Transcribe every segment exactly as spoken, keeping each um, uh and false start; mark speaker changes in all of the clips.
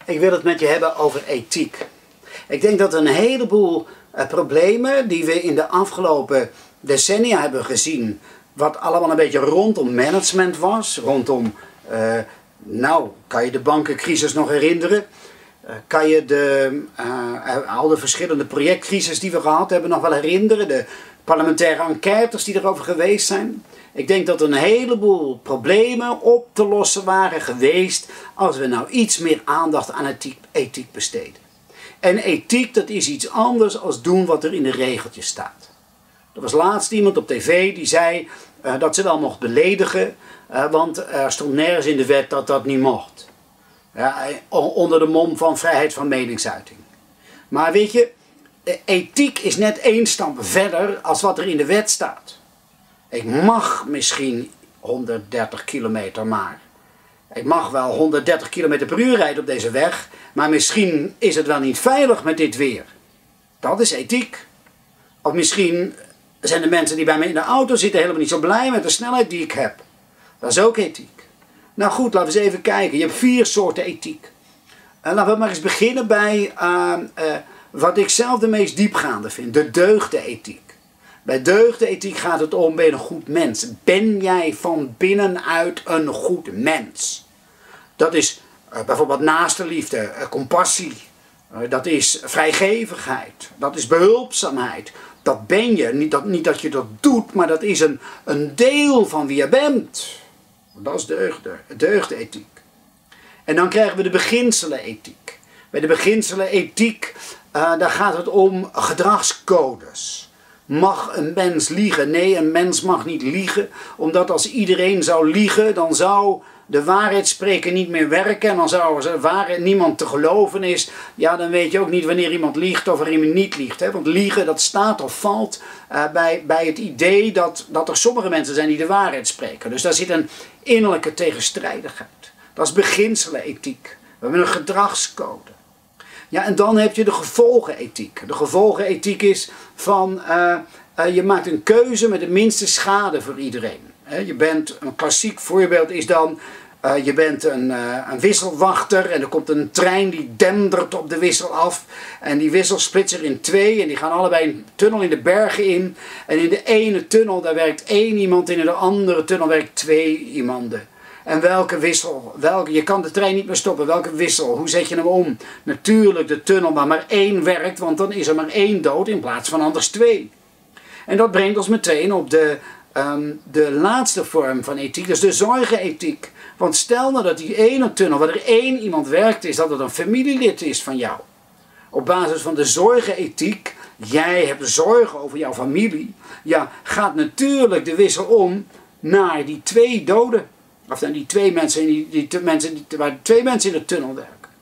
Speaker 1: Ik wil het met je hebben over ethiek. Ik denk dat een heleboel uh, problemen die we in de afgelopen decennia hebben gezien, wat allemaal een beetje rondom management was, rondom, uh, nou, kan je de bankencrisis nog herinneren? Uh, kan je de, uh, al de verschillende projectcrisis die we gehad hebben nog wel herinneren? De parlementaire enquêtes die erover geweest zijn? Ik denk dat een heleboel problemen op te lossen waren geweest als we nou iets meer aandacht aan ethiek, ethiek besteden. En ethiek, dat is iets anders als doen wat er in de regeltjes staat. Er was laatst iemand op tv die zei uh, dat ze wel mocht beledigen, uh, want er stond nergens in de wet dat dat niet mocht. Ja, onder de mom van vrijheid van meningsuiting. Maar weet je, ethiek is net één stap verder als wat er in de wet staat. Ik mag misschien honderddertig kilometer maar. Ik mag wel honderddertig kilometer per uur rijden op deze weg, maar misschien is het wel niet veilig met dit weer. Dat is ethiek. Of misschien zijn de mensen die bij me in de auto zitten helemaal niet zo blij met de snelheid die ik heb. Dat is ook ethiek. Nou goed, laten we eens even kijken. Je hebt vier soorten ethiek. En laten we maar eens beginnen bij uh, uh, wat ik zelf de meest diepgaande vind. De deugdenethiek. Bij deugdenethiek gaat het om, ben je een goed mens? Ben jij van binnenuit een goed mens? Dat is uh, bijvoorbeeld naastenliefde, uh, compassie. Uh, dat is vrijgevigheid. Dat is behulpzaamheid. Dat ben je. Niet dat, niet dat je dat doet, maar dat is een, een deel van wie je bent. Dat is deugden, deugdenethiek. En dan krijgen we de beginselenethiek. Bij de beginselenethiek, uh, daar gaat het om gedragscodes. Mag een mens liegen? Nee, een mens mag niet liegen. Omdat als iedereen zou liegen, dan zou de waarheidsspreker niet meer werken. En dan zou er waar niemand te geloven is. Ja, dan weet je ook niet wanneer iemand liegt of wanneer iemand niet liegt. Hè? Want liegen, dat staat of valt uh, bij, bij het idee dat, dat er sommige mensen zijn die de waarheid spreken. Dus daar zit een innerlijke tegenstrijdigheid. Dat is beginselenethiek. We hebben een gedragscode. Ja, en dan heb je de gevolgenethiek. De gevolgenethiek is van, uh, uh, je maakt een keuze met de minste schade voor iedereen. He, je bent, een klassiek voorbeeld is dan, uh, je bent een, uh, een wisselwachter en er komt een trein die dendert op de wissel af. En die wissel splitst er in twee en die gaan allebei een tunnel in de bergen in. En in de ene tunnel daar werkt één iemand en in de andere tunnel werkt twee iemanden. En welke wissel, welke, je kan de trein niet meer stoppen, welke wissel, hoe zet je hem om? Natuurlijk de tunnel waar maar één werkt, want dan is er maar één dood in plaats van anders twee. En dat brengt ons meteen op de, um, de laatste vorm van ethiek, dus de zorgenethiek. Want stel nou dat die ene tunnel waar er één iemand werkt is, dat het een familielid is van jou. Op basis van de zorgenethiek, jij hebt zorgen over jouw familie, ja, gaat natuurlijk de wissel om naar die twee doden. Of dan die twee mensen, die, die, die mensen die, waar twee mensen in de tunnel werken.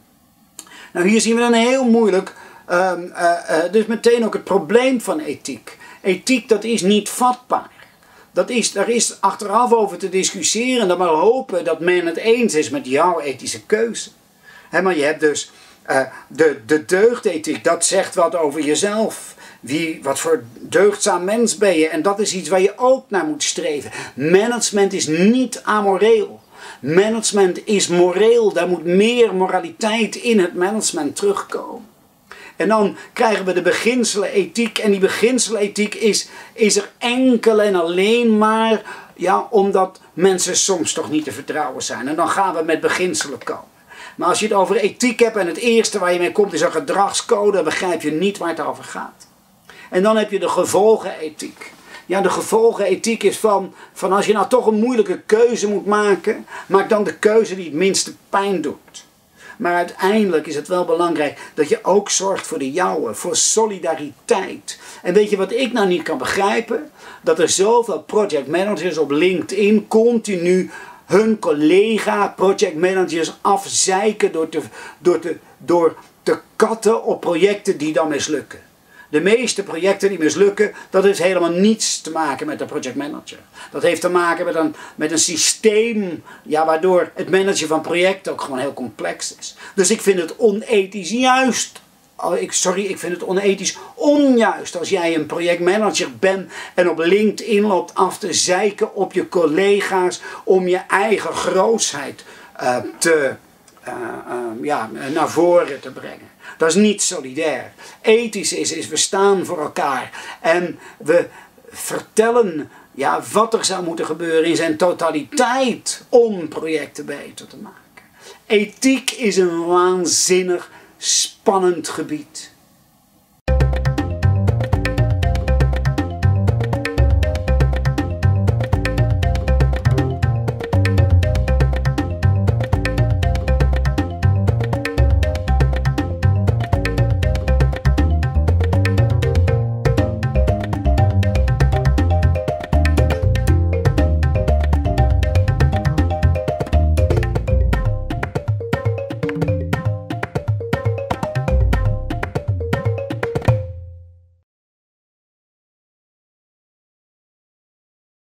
Speaker 1: Nou, hier zien we dan heel moeilijk, um, uh, uh, dus meteen ook het probleem van ethiek. Ethiek, dat is niet vatbaar. Dat is, daar is achteraf over te discussiëren en dan maar hopen dat men het eens is met jouw ethische keuze. He, maar je hebt dus uh, de, de deugdethiek, dat zegt wat over jezelf. Wie, wat voor deugdzaam mens ben je? En dat is iets waar je ook naar moet streven. Management is niet amoreel. Management is moreel. Daar moet meer moraliteit in het management terugkomen. En dan krijgen we de beginselenethiek. En die beginselenethiek is, is er enkel en alleen maar, ja, omdat mensen soms toch niet te vertrouwen zijn. En dan gaan we met beginselen komen. Maar als je het over ethiek hebt en het eerste waar je mee komt is een gedragscode, dan begrijp je niet waar het over gaat. En dan heb je de gevolgenethiek. Ja, de gevolgenethiek is van, van als je nou toch een moeilijke keuze moet maken, maak dan de keuze die het minste pijn doet. Maar uiteindelijk is het wel belangrijk dat je ook zorgt voor de jouwe, voor solidariteit. En weet je wat ik nou niet kan begrijpen? Dat er zoveel projectmanagers op LinkedIn continu hun collega projectmanagers afzeiken door te, door, te, door te katten op projecten die dan mislukken. De meeste projecten die mislukken, dat heeft helemaal niets te maken met de projectmanager. Dat heeft te maken met een, met een systeem, ja, waardoor het managen van projecten ook gewoon heel complex is. Dus ik vind het onethisch juist, oh, ik, sorry, ik vind het onethisch onjuist als jij een projectmanager bent en op LinkedIn loopt af te zeiken op je collega's om je eigen grootheid uh, te, uh, uh, ja, naar voren te brengen. Dat is niet solidair. Ethisch is, is we staan voor elkaar en we vertellen ja, wat er zou moeten gebeuren in zijn totaliteit om projecten beter te maken. Ethiek is een waanzinnig spannend gebied.